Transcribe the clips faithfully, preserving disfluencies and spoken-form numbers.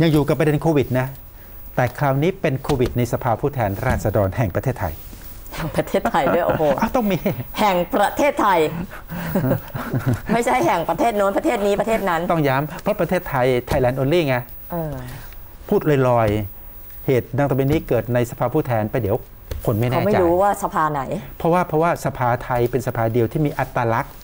ยังอยู่กับประเด็นโควิดนะแต่คราวนี้เป็นโควิดในสภาผู้แทนราษฎรแห่งประเทศไทยแห่งประเทศไทยด้วยโอ้โหต้องมีแห่งประเทศไทย ไม่ใช่แห่งประเทศโน้นประเทศนี้ประเทศนั้นต้องย้ำเพราะประเทศไทย Thailand only ไงพูดลอยๆเหตุดังต่อไปนี้เกิดในสภาผู้แทนไปเดี๋ยวคนไม่แน่ใจเขาไม่รู้ว่าสภาไหนเพราะว่าเพราะว่าสภาไทยเป็นสภาเดียวที่มีอัตลักษณ์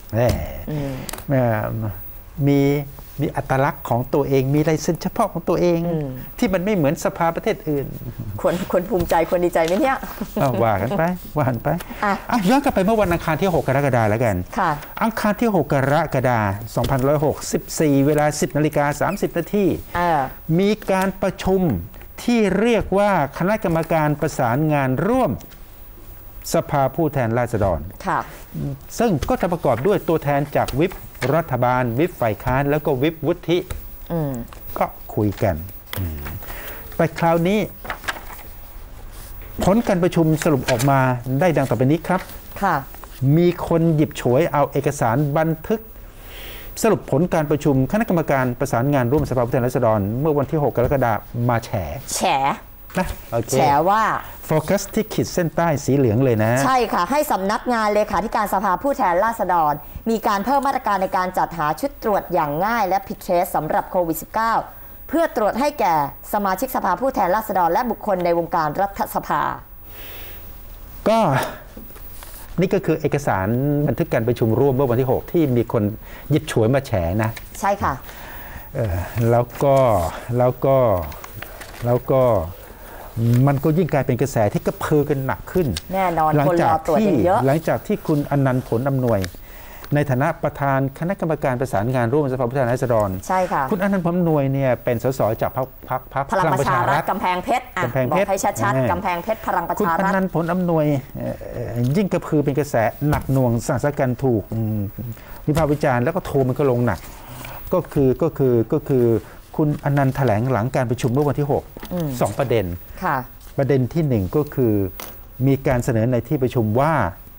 มีมีอัตลักษณ์ของตัวเองมีลายเซ็นเฉพาะของตัวเองที่มันไม่เหมือนสภาประเทศอื่นควรควรภูมิใจควรดีใจไหมเนี่ยว่ากันไปว่ากันไปย้อนกลับไปเมื่อวันอังคารที่หกกรกฎาคมแล้วกันอังคารที่หกกรกฎาคมสองพันห้าร้อยหกสิบสี่เวลาสิบนาฬิกาสามสิบนาทีมีการประชุมที่เรียกว่าคณะกรรมการประสานงานร่วมสภาผู้แทนราษฎรซึ่งก็จะประกอบด้วยตัวแทนจากวิปรัฐบาลวิปฝ่ายค้านแล้วก็วิปวุฒิก็คุยกันแต่คราวนี้ผลการประชุมสรุปออกมาได้ดังต่อไปนี้ครับมีคนหยิบฉวยเอาเอกสารบันทึกสรุปผลการประชุมคณะกรรมการประสานงานร่วมสภาผู้แทนราษฎรเมื่อวันที่หกกรกฎาคมมาแฉแฉนะแฉว่าโฟกัสที่ขีดเส้นใต้สีเหลืองเลยนะใช่ค่ะให้สำนักงานเลขาธิการสภาผู้แทนราษฎรมีการเพิ่มมาตรการในการจัดหาชุดตรวจอย่างง่ายและพิเศษสำหรับโควิด สิบเก้า เพื่อตรวจให้แก่สมาชิกสภาผู้แทนราษฎรและบุคคลในวงการรัฐสภาก็นี่ก็คือเอกสารบันทึกการประชุมร่วมเมื่อวันที่หกที่มีคนหยิบฉวยมาแฉนะใช่ค่ะเออแล้วก็แล้วก็แล้วก็มันก็ยิ่งกลายเป็นกระแสที่กระเพื่อกันหนักขึ้นแน่นอนคนรอตรวจเยอะหลังจากที่คุณอนันต์ผลอำนวยในฐานะประธานคณะกรรมการประสานงานร่วมสภาผู้แทนราษฎรใช่ค่ะคุณอนันต์ผลอำนวยเนี่ยเป็นสสจากพรรคพรรคพรรคพลังประชารัฐกำแพงเพชรกำแพงเพชรให้ชัดๆกำแพงเพชรพลังประชารัฐคุณอนันต์ผลอำนวยยิ่งกระพือเป็นกระแสหนักหน่วงสั่งสกันถูกวิพากษ์วิจารณ์แล้วก็โทรมันก็ลงหนักก็คือก็คือก็คือคุณอนันต์แถลงหลังการประชุมเมื่อวันที่หกสองประเด็นประเด็นที่หนึ่งก็คือมีการเสนอในที่ประชุมว่า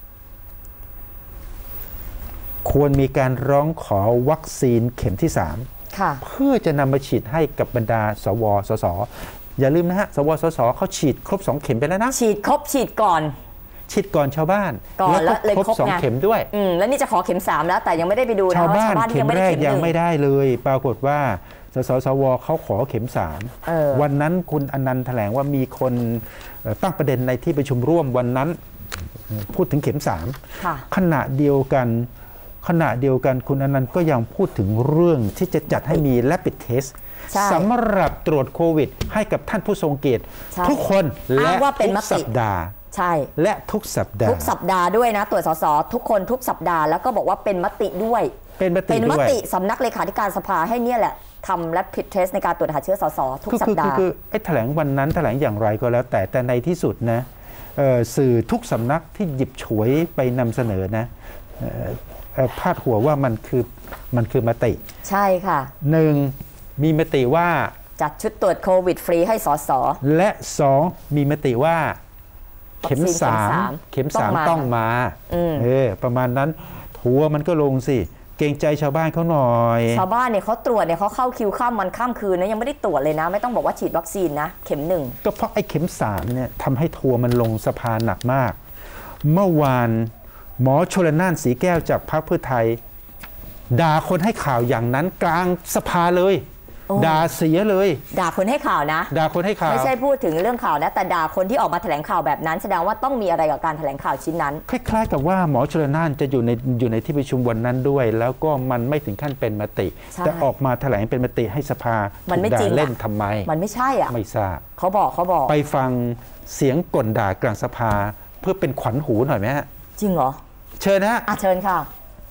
ควรมีการร้องขอวัคซีนเข็มที่สามเพื่อจะนำมาฉีดให้กับบรรดาสวสสอย่าลืมนะฮะสวสสเขาฉีดครบสองเข็มไปแล้วนะฉีดครบฉีดก่อนฉีดก่อนชาวบ้านแล้วก็ครบสองเข็มด้วยอืมแล้วนี่จะขอเข็มสามแล้วแต่ยังไม่ได้ไปดูนะชาวบ้านเข็มแรกยังไม่ได้เลยปรากฏว่าสสสวเขาขอเข็มสามวันนั้นคุณอนันต์แถลงว่ามีคนตั้งประเด็นในที่ประชุมร่วมวันนั้นพูดถึงเข็มสามขณะเดียวกันขณะเดียวกันคุณอนันต์ก็ยังพูดถึงเรื่องที่จะจัดให้มี Rapid Test สำหรับตรวจโควิดให้กับท่านผู้ทรงเกียรติทุกคนและทุกสัปดาห์ใช่และทุกสัปดาห์ทุกสัปดาห์ด้วยนะตรวจสสทุกคนทุกสัปดาห์แล้วก็บอกว่าเป็นมติด้วยเป็นมติเป็นมติสำนักเลขาธิการสภาให้เนี่ยแหละทำ Rapid Test ในการตรวจหาเชื้อสสทุกสัปดาห์คือไอ้แถลงวันนั้นแถลงอย่างไรก็แล้วแต่แต่ในที่สุดนะสื่อทุกสำนักที่หยิบฉวยไปนำเสนอนะพาดหัวว่ามันคือมันคือมติใช่ค่ะหนึ่งมีมติว่าจัดชุดตรวจโควิดฟรีให้สสและสองมีมติว่าเข็มสามเข็มสามต้องมาเออประมาณนั้นทัวมันก็ลงสิเกรงใจชาวบ้านเขาหน่อยชาวบ้านเนี่ยเขาตรวจเนี่ยเขาเข้าคิวข้ามวันข้ามคืนนะยังไม่ได้ตรวจเลยนะไม่ต้องบอกว่าฉีดวัคซีนนะเข็มหนึ่งก็เพราะไอ้เข็มสามเนี่ยทำให้ทัวมันลงสภาหนักมากเมื่อวานหมอชลน่านสีแก้วจากพรรคเพื่อไทยด่าคนให้ข่าวอย่างนั้นกลางสภาเลยด่าเสียเลยด่าคนให้ข่าวนะด่าคนให้ข่าวไม่ใช่พูดถึงเรื่องข่าวนะแต่ด่าคนที่ออกมาแถลงข่าวแบบนั้นแสดงว่าต้องมีอะไรกับการแถลงข่าวชิ้นนั้นคล้ายๆกับว่าหมอชลน่านจะอยู่ในอยู่ในที่ประชุมวันนั้นด้วยแล้วก็มันไม่ถึงขั้นเป็นมติแต่ออกมาแถลงเป็นมติให้สภามันไม่จริงเล่นทำไมมันไม่ใช่อ่ะไม่ทราบเขาบอกเขาบอกไปฟังเสียงก่นด่ากลางสภาเพื่อเป็นขวัญหูหน่อยไหมฮะจริงเหรอเชิญนะอ่ะเชิญค่ะ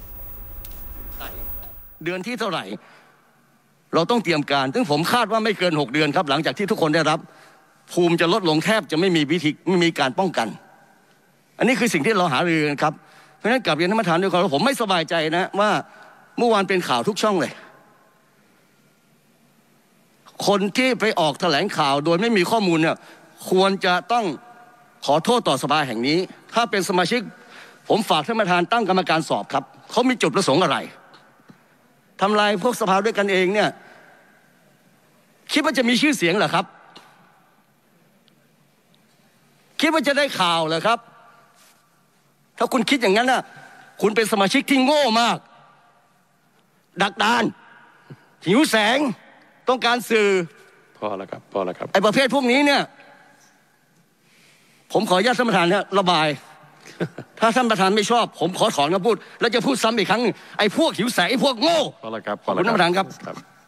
เดือนที่เท่าไหร่เราต้องเตรียมการซึ่งผมคาดว่าไม่เกินหกเดือนครับหลังจากที่ทุกคนได้รับภูมิจะลดลงแทบจะไม่มีวิธีไม่มีการป้องกันอันนี้คือสิ่งที่เราหารือกันครับเพราะฉะนั้นกลับเรียนท่านประธานด้วยครับผมไม่สบายใจนะว่าเมื่อวานเป็นข่าวทุกช่องเลยคนที่ไปออกแถลงข่าวโดยไม่มีข้อมูลเนี่ยควรจะต้องขอโทษต่อสภาแห่งนี้ถ้าเป็นสมาชิกผมฝากท่านประธานตั้งกรรมการสอบครับเขามีจุดประสงค์อะไรทำลายพวกสภาด้วยกันเองเนี่ยคิดว่าจะมีชื่อเสียงเหรอครับคิดว่าจะได้ข่าวเหรอครับถ้าคุณคิดอย่างนั้นน่ะคุณเป็นสมาชิกที่โง่มากดักดานหิวแสงต้องการสื่อพอแล้วครับพอแล้วครับไอ้ประเภทพวกนี้เนี่ยผมขออนุญาตท่านประธานเนี่ยระบายถ้าท่านประธานไม่ชอบผมขอถอนคำพูดแล้วจะพูดซ้ำอีกครั้งไอ้พวกหิวแสงไอ้พวกโง่พอแล้วครับขอบคุณท่านประธานครับ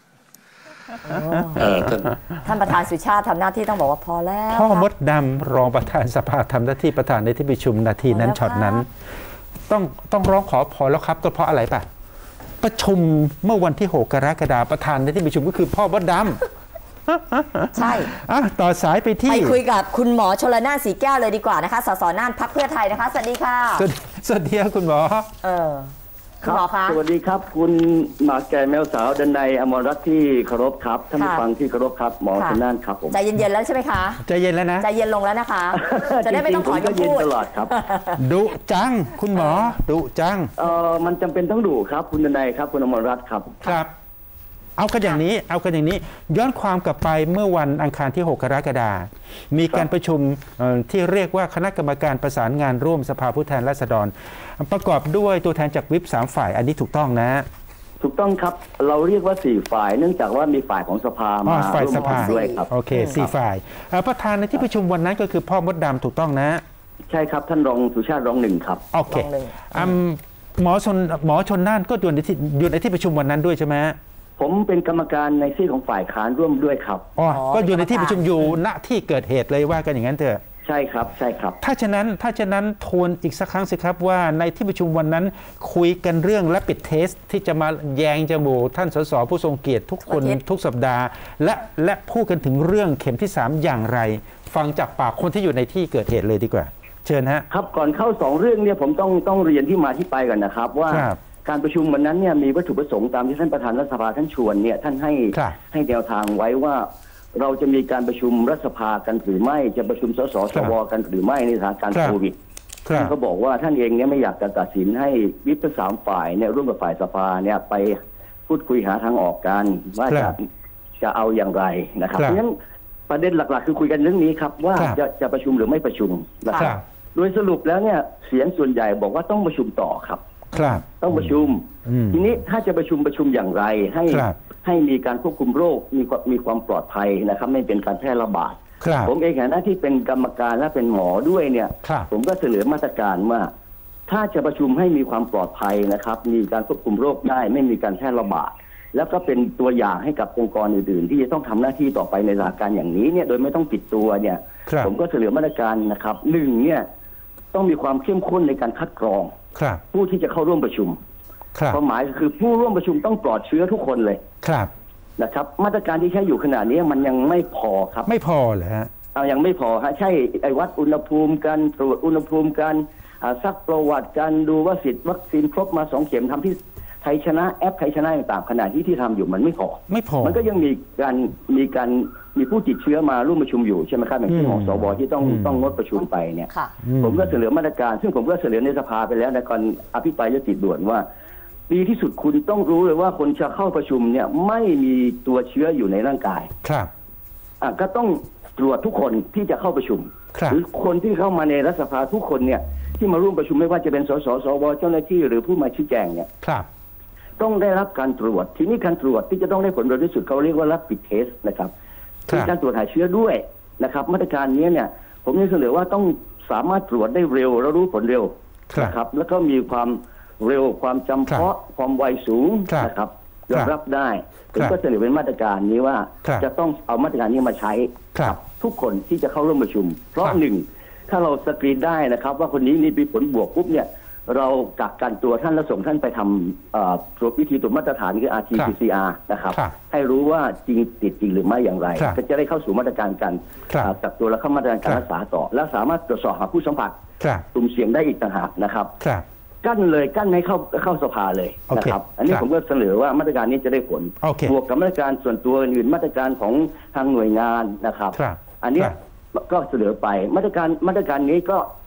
ท่านประธานสุชาติทำหน้าที่ต้องบอกว่าพอแล้วพ่อมดดำรองประธานสภาทำหน้าที่ประธานในที่ประชุมนาทีนั้นช็อตนั้นต้องต้องร้องขอพอแล้วครับก็เพราะอะไรป่ะประชุมเมื่อวันที่หกกรกฎาคมประธานในที่ประชุมก็คือพ่อมดดำใช่ต่อสายไปที่ไปคุยกับคุณหมอชลน่านสีแก้วเลยดีกว่านะคะสสน่านพรรคเพื่อไทยนะคะสวัสดีค่ะสวัสดีครับคุณหมอเออคุณหมอคะสวัสดีครับคุณหมาแก่แมวสาวดันในอมรรัตน์ที่เคารพครับท่านผู้ฟังที่เคารพครับหมอชลน่านครับผมใจเย็นๆแล้วใช่ไหมคะใจเย็นแล้วนะใจเย็นลงแล้วนะคะจะได้ไม่ต้องถอยคำพูดตลอดครับดุจังคุณหมอดุจังเออมันจำเป็นต้องดุครับคุณดันในครับคุณอมรรัตน์ครับครับเอากันอย่างนี้เอากันอย่างนี้ย้อนความกลับไปเมื่อวันอังคารที่หกกรกฎาคมมีการประชุมที่เรียกว่าคณะกรรมการประสานงานร่วมสภาผู้แทนราษฎรประกอบด้วยตัวแทนจากวิปสามฝ่ายอันนี้ถูกต้องนะถูกต้องครับเราเรียกว่าสี่ฝ่ายเนื่องจากว่ามีฝ่ายของสภามาฝ่ายสภาด้วยครับโอเคสี่ฝ่ายประธานในที่ประชุมวันนั้นก็คือพ่อมดดำถูกต้องนะใช่ครับท่านรองสุชาติรองหนึ่งครับโอเคหมอชนหมอชนน่านก็อยู่ในที่อยู่ในที่ประชุมวันนั้นด้วยใช่ไหมผมเป็นกรรมการในซีกของฝ่ายค้านร่วมด้วยครับอ๋อก็อยู่ในที่ประชุมอยู่ณที่เกิดเหตุเลยว่ากันอย่างนั้นเถอะใช่ครับใช่ครับถ้าฉะนั้นถ้าฉะนั้นทวนอีกสักครั้งสิครับว่าในที่ประชุมวันนั้นคุยกันเรื่องและปิดเทสที่จะมาแยงจมูกท่านสสผู้ทรงเกียรติทุกคนทุกสัปดาห์และและพูดกันถึงเรื่องเข็มที่สามอย่างไรฟังจากปากคนที่อยู่ในที่เกิดเหตุเลยดีกว่าเชิญฮะครับก่อนเข้าสองเรื่องเนี่ยผมต้องต้องเรียนที่มาที่ไปกันนะครับว่าการประชุมวันนั้นเนี่ยมีวัตถุประสงค์ตามที่ท่านประธานรัฐสภาท่านชวนเนี่ยท่านให้ให้แนวทางไว้ว่าเราจะมีการประชุมรัฐสภากันหรือไม่จะประชุมสสสวกันหรือไม่ในสถานการณ์โควิดท่านก็บอกว่าท่านเองเนี่ยไม่อยากจะตัดสินให้วิปสามฝ่ายเนี่ยร่วมกับฝ่ายสภาเนี่ยไปพูดคุยหาทางออกกันว่าจะจะเอาอย่างไรนะครับเพราะฉะนั้นประเด็นหลักๆคือคุยกันเรื่องนี้ครับว่าจะจะประชุมหรือไม่ประชุมนะครับโดยสรุปแล้วเนี่ยเสียงส่วนใหญ่บอกว่าต้องประชุมต่อครับต้องประชุมทีนี้ถ้าจะประชุมประชุมอย่างไรให้ให้มีการควบคุมโรคมีมีความปลอดภัยนะครับไม่เป็นการแพร่ระบาดผมเองในฐานะที่เป็นกรรมการและเป็นหมอด้วยเนี่ยผมก็เสนอมาตรการว่าถ้าจะประชุมให้มีความปลอดภัยนะครับมีการควบคุมโรคได้ไม่มีการแพร่ระบาดแล้วก็เป็นตัวอย่างให้กับองค์กรอื่นๆที่จะต้องทำหน้าที่ต่อไปในสถานการณ์อย่างนี้เนี่ยโดยไม่ต้องปิดตัวเนี่ยผมก็เสนอมาตรการนะครับหนึ่งเนี่ยต้องมีความเข้มข้นในการคัดกรองผู้ที่จะเข้าร่วมประชุมความหมายคือผู้ร่วมประชุมต้องปลอดเชื้อทุกคนเลยนะครับมาตรการที่ใช้อยู่ขณะนี้มันยังไม่พอครับไม่พอเหรอฮะเอายังไม่พอฮะใช่ไอ้วัดอุณหภูมิกันตรวจอุณหภูมิกันซักประวัติกันดูว่าสิทธิ์วัคซีนครบมาสองเข็มทำที่ไทยชนะแอปไทยชนะต่างๆขณะที่ที่ทำอยู่มันไม่พอไม่พอมันก็ยังมีการมีการมีผู้ติดเชื้อมาร่วมประชุมอยู่ใช่ไหมครับอย่างเช่นของสวที่ต้องต้องงดประชุมไปเนี่ยผมก็เสนอมาตรการซึ่งผมก็เสนอในสภาไปแล้วในการอภิปรายยติด่วนว่าดีที่สุดคุณต้องรู้เลยว่าคนจะเข้าประชุมเนี่ยไม่มีตัวเชื้ออยู่ในร่างกายครับอ่ะก็ต้องตรวจทุกคนที่จะเข้าประชุมหรือคนที่เข้ามาในรัฐสภาทุกคนเนี่ยที่มาร่วมประชุมไม่ว่าจะเป็นสสสวเจ้าหน้าที่หรือผู้มาชี้แจงเนี่ยต้องได้รับการตรวจทีนี้การตรวจที่จะต้องได้ผลเร็วที่สุดเขาเรียกว่า rapid test นะครับมีการตรวจหาเชื้อด้วยนะครับมาตรการนี้เนี่ยผมยังเสนอว่าต้องสามารถตรวจได้เร็วและรู้ผลเร็วนะครับแล้วก็มีความเร็วความจำเพาะความไวสูงนะครับยอมรับได้ผมก็เสนอเป็นมาตรการนี้ว่าจะต้องเอามาตรการนี้มาใช้กับทุกคนที่จะเข้าร่วมประชุมเพราะหนึ่งถ้าเราสกรีนได้นะครับว่าคนนี้นี่มีผลบวกปุ๊บเนี่ยเรากักกันตัวท่านแล้วส่งท่านไปทำตรวจวิธีตรวจมาตรฐานคือ อาร์ ที พี ซี อาร์ นะครับให้รู้ว่าจริงติดจริงหรือไม่อย่างไรก็จะได้เข้าสู่มาตรการการกักตัวและเข้ามาตรการการรักษาต่อและสามารถตรวจสอบหาผู้สัมผัสกลุ่มเสี่ยงได้อีกต่างหากนะครับกั้นเลยกั้นให้เข้าเข้าสภาเลยนะครับอันนี้ผมก็เสนอว่ามาตรการนี้จะได้ผลบวกกับมาตรการส่วนตัวอื่นมาตรการของทางหน่วยงานนะครับอันนี้ก็เสนอไปมาตรการมาตรการนี้ก็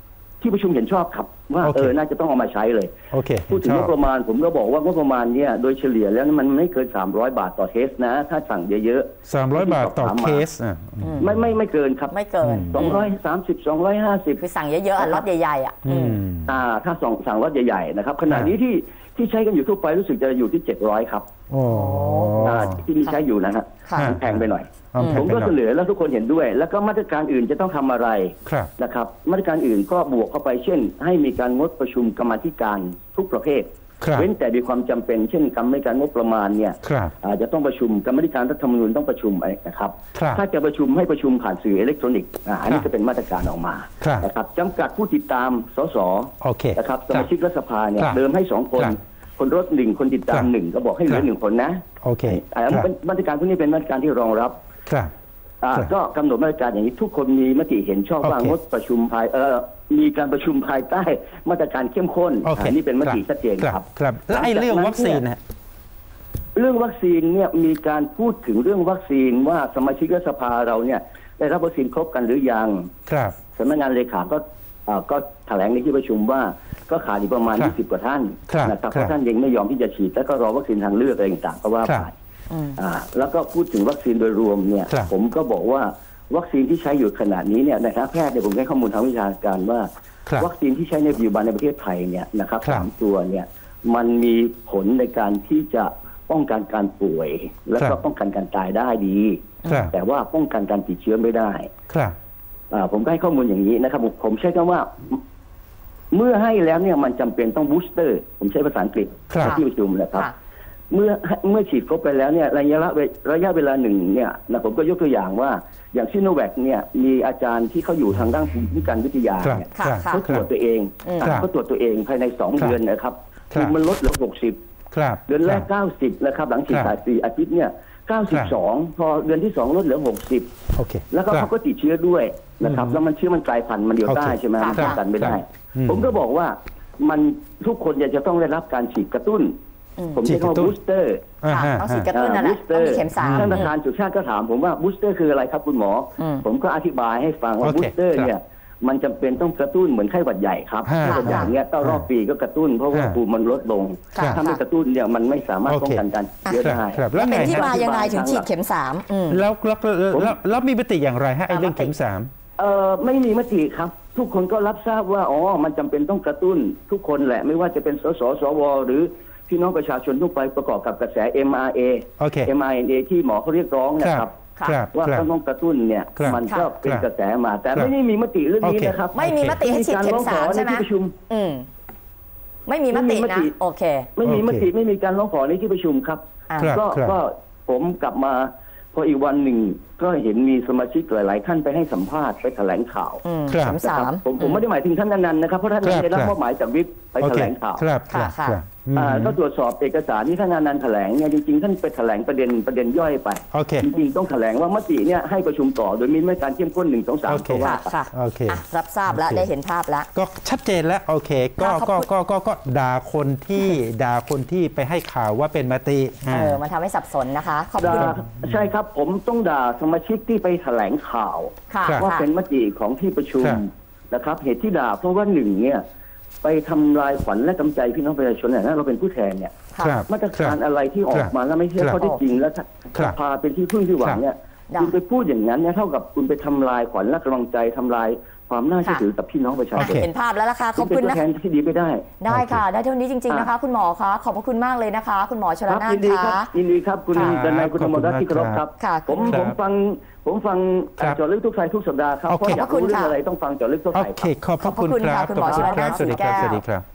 ที่ประชุมเห็นชอบครับว่าเออน่าจะต้องเอามาใช้เลยโอเคพูดถึงงบประมาณผมก็บอกว่างบประมาณเนี่ยโดยเฉลี่ยแล้วมันไม่เกินสามร้อยบาทต่อเคสนะถ้าสั่งเยอะๆสามร้อยบาทต่อเคสอ่ะไม่ไม่ไม่เกินครับไม่เกินสองร้อยสามสิบ สองร้อยห้าสิบคือสั่งเยอะๆล็อตใหญ่ๆอ่ะอ่าถ้าสั่งสั่งล็อตใหญ่ๆนะครับขณะนี้ที่ที่ใช้กันอยู่ทั่วไปรู้สึกจะอยู่ที่เจ็ดร้อยครับโอ้ที่มีใช้อยู่นะฮะแพงไปหน่อยผมก็เสนอแล้วทุกคนเห็นด้วยแล้วก็มาตรการอื่นจะต้องทำอะไรนะครับมาตรการอื่นก็บวกเข้าไปเช่นให้มีการงดประชุมกรรมาธิการทุกประเภทเว้นแต่มีความจำเป็นเช่นกรรมการงบประมาณเนี่ยอาจจะต้องประชุมกรรมการรัฐธรรมนูญต้องประชุมนะครับถ้าจะประชุมให้ประชุมผ่านสื่ออิเล็กทรอนิกส์อันนี้จะเป็นมาตรการออกมานะครับจำกัดผู้ติดตามสสนะครับสมาชิกรัฐสภาเนี่ยเดิมให้สองคนคนรถหนึ่งคนติดตามหนึ่งก็บอกให้เหลือหนึ่งคนนะโอเคมาตรการพวกนี้เป็นมาตรการที่รองรับก็กำหนดมาตรการอย่างนี้ทุกคนมีมติเห็นชอบว่างดประชุมภายเอ่อมีการประชุมภายใต้มาตรการเข้มข้นอันนี้เป็นมติชัดเจนครับครับแล้วไอ้เรื่องวัคซีนนะเรื่องวัคซีนเนี่ยมีการพูดถึงเรื่องวัคซีนว่าสมาชิกรัฐสภาเราเนี่ยได้รับวัคซีนครบกันหรือยังครับสำนักงานเลขาก็ก็แถลงในที่ประชุมว่าก็ขาดอีกประมาณยี่สิบกว่าท่านนะครับเพราะท่านยังไม่ยอมที่จะฉีดแล้วก็รอวัคซีนทางเลือกอะไรต่างๆก็ว่าไปแล้วก็พูดถึงวัคซีนโดยรวมเนี่ยผมก็บอกว่าวัคซีนที่ใช้อยู่ขณะนี้เนี่ยนะครับแพทย์เนี่ยผมให้ข้อมูลทางวิชาการว่าวัคซีนที่ใช้ในปัจจุบันในประเทศไทยเนี่ยนะครับสามตัวเนี่ยมันมีผลในการที่จะป้องกันการป่วยแล้วก็ป้องกันการตายได้ดีแต่ว่าป้องกันการติดเชื้อไม่ได้ผมก็ให้ข้อมูลอย่างนี้นะครับผมใช้คำว่าเมื่อให้แล้วเนี่ยมันจำเป็นต้องบูสเตอร์ผมใช้ภาษาอังกฤษที่ประชุมนะครับเมื่อเมื่อฉีดครบไปแล้วเนี่ยระยะระยะเวลาหนึ่งเนี่ยนะผมก็ยกตัวอย่างว่าอย่างซิโนแวคเนี่ยมีอาจารย์ที่เขาอยู่ทางด้านภูมิคุ้มกันวิทยาเนี่ยเขาตรวจตัวเองเขาตรวจตัวเองภายในสองเดือนนะครับคือมันลดเหลือหกสิบเดือนแรกเก้าสิบนะครับหลังฉีดสี่อาทิตย์เนี่ยเก้าสิบสองพอเดือนที่สองลดเหลือหกสิบแล้วก็เขาก็ติดเชื้อด้วยนะครับแล้วมันเชื้อมันกลายพันธุ์มันเดียวได้ใช่ไหมมันป้องกันไม่ได้ผมก็บอกว่ามันทุกคนจะต้องได้รับการฉีดกระตุ้นผมใช้คำว่าบูสเตอร์ต้องฉีดกระตุ้นนั่นแหละต้องมีเข็มสามท่านประธานสุชาติก็ถามผมว่าบูสเตอร์คืออะไรครับคุณหมอผมก็อธิบายให้ฟังว่าบูสเตอร์เนี่ยมันจำเป็นต้องกระตุ้นเหมือนไข้หวัดใหญ่ครับไข้หวัดใหญ่เนี่ยต้องรอบปีก็กระตุ้นเพราะว่าภูมิมันลดลงถ้าไม่กระตุ้นเนี่ยมันไม่สามารถป้องกันการเชื้อได้แล้วเป็นที่มายังไงถึงฉีดเข็มสามแล้วแล้วแล้วมีมติอย่างไรฮะไอ้เรื่องเข็มสามเออไม่มีมติครับทุกคนก็รับทราบว่าอ๋อมันจำเป็นต้องกระตุ้นทุกคนแหละไม่ว่าจะเป็นสสสวหรือพี่น้องประชาชนทั่วไปประกอบกับกระแส เอ็ม อาร์ เอ เอ็ม อาร์ เอ็น เอ ที่หมอเขาเรียกร้องนะครับว่าต้องกระตุ้นเนี่ยมันก็เป็นกระแสมาแต่ไม่ได้มีมติเรื่องนี้นะครับไม่มีมติให้ฉีดเข็มสามใช่ไหมไม่มีมตินะโอเคไม่มีมติไม่มีการร้องขอในที่ประชุมครับก็ก็ผมกลับมาพออีกวันหนึ่งก็เห็นมีสมาชิกหลายๆท่านไปให้สัมภาษณ์ไปแถลงข่าวครับผมผมไม่ได้หมายถึงท่านนันนะครับเพราะท่านได้รับมอบหมายจากวิปไปแถลงข่าวครับก็ตรวจสอบเอกสารที่ท่านนันแถลงเนี่ยจริงๆท่านไปแถลงประเด็นประเด็นย่อยไปจริงๆต้องแถลงว่ามติเนี่ยให้ประชุมต่อโดยมีมาตรการเข้มข้นหนึ่งสองสามตัวว่าโอเครับทราบแล้วได้เห็นภาพแล้วก็ชัดเจนแล้วโอเคก็ก็ก็ก็ก็ด่าคนที่ด่าคนที่ไปให้ข่าวว่าเป็นมติเออมันทำให้สับสนนะคะขอบคุณใช่ครับผมต้องด่าสมาชิกที่ไปแถลงข่าวว่าเป็นมติของที่ประชุมนะครับเหตุที่ด่าเพราะว่าหนึ่งเนี่ยไปทำลายขวัญและกำใจพี่น้องประชาชนเนี่ยเราเป็นผู้แทนเนี่ยมาตรการอะไรที่ออกมาแล้วไม่ใช่ข้อเท็จจริงแล้วสภาเป็นที่พึ่งที่หวังเนี่ยคุณไปพูดอย่างนั้นเนี่ยเท่ากับคุณไปทำลายขวัญและกำลังใจทำลายความน่าเชื่อถือกับพี่น้องประชาชนเห็นภาพแล้วล่ะค่ะขอบคุณนะแทนที่ดีไม่ได้ได้ค่ะได้เท่านี้จริงๆนะคะคุณหมอคะขอบพระคุณมากเลยนะคะคุณหมอชลน่านยินดีครับยินดีครับคุณดนัยคุณธรรมรัตน์ที่เคารพครับผมผมฟังผมฟังเจาะลึกทุกสายทุกสัปดาห์ครับเพราะอยากรู้เรื่องอะไรต้องฟังเจาะลึกทุกสายโอเคขอบพระคุณครับคุณหมอชลน่านสวัสดีครับสวัสดีครับ